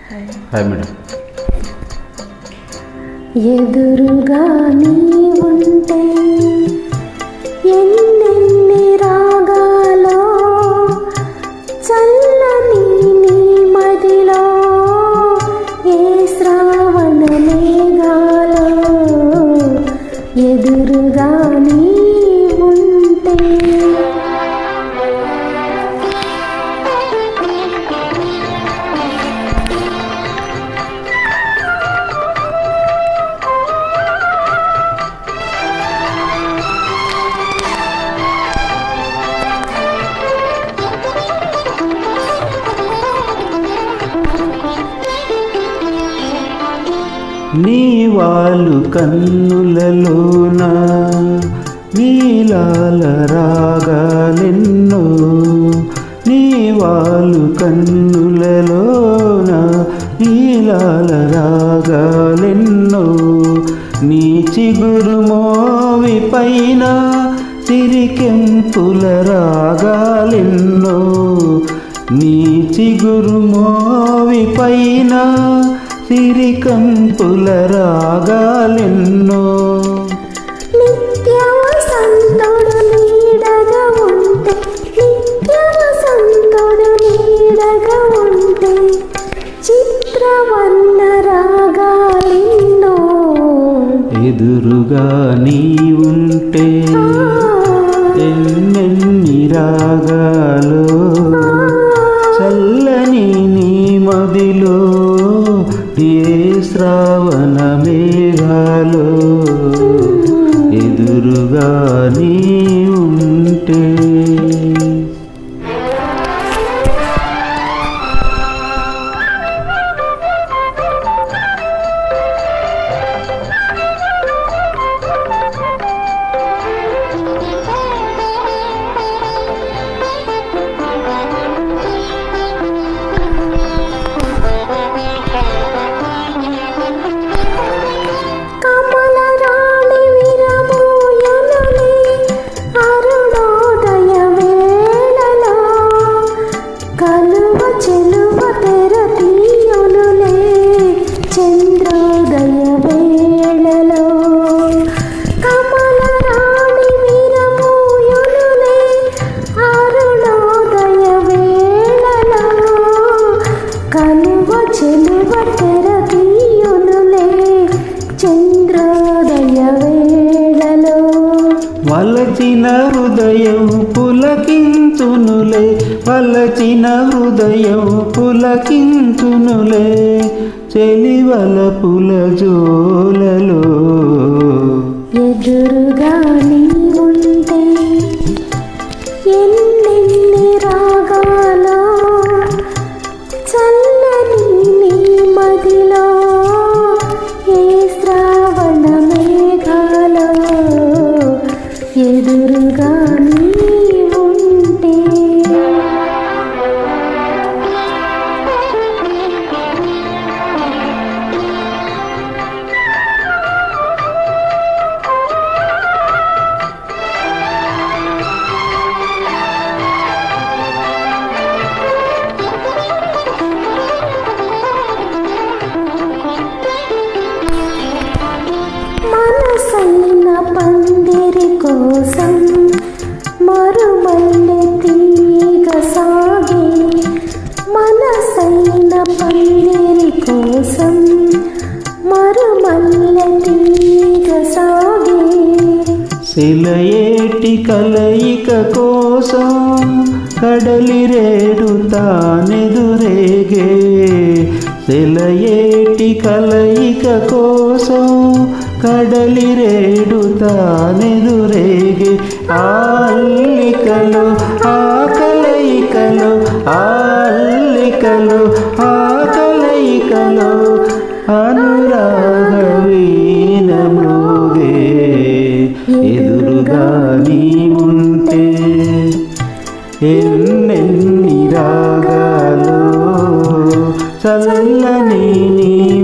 Hi madam. ఎదురుగా నీ ఉంటే ఎన్నెన్ని రాగాలో చల్లని నీ మదిలో ఏ శ్రావణ మేఘాలో ఎదురుగా నీ ఉంటే నీ వాళ్ళు కన్నులలోన నీలాల రాగాలెన్నో, నీ వాళ్ళు కన్నులలోన నీలాల రాగాలెన్నో, నీ చిగురు మోవి పైన తిరికెంపుల రాగాలెన్నో, నీ చిగురు మోవి పైన సిరికంపుల రాగాలెన్నో, నిత్య వసంతుడు నీడగా ఉంటే నిత్య వసంతుడు నీడగా ఉంటే చిత్రవర్ణ రాగాలెన్నో ఎదురుగా నీ ఉంటే ఎన్నెన్ని రాగాలో చల్లని నీ మదిలో ఏ శ్రావణ మేఘాలో ఎదురుగా నీ ఉంటే. వలచిన హృదయం పులకించునులే, వలచిన హృదయం పులకించునులే చెలివలపుల జోలలో ఎదురుగా నీ ఉంటే ఎన్నెన్ని రాగాలో చల్లని నీ మదిలో ఏ శ్రావణ మేఘాలో ఎదురుగా నీ ఉంటే. మనసైన పందిరి కోసం మరుమల్లె తీగ సాగే, మనసైన పందిరి కోసం మరుమల్లె తీగ సాగే, సెలయేటి కలయిక కోసం కడలి రేడు తానెదురేగే, సెలయేటి కలయిక కోసం కడలి రేడు తానెదురేగే, అల్లికలు ఆ కలయికలు అల్లికలు ఆ కలయికలు అనురాగ వీణ మృగే ఎదురుగా నీ ఉంటే ఎన్నెన్ని రాగాలో చల్లని నీ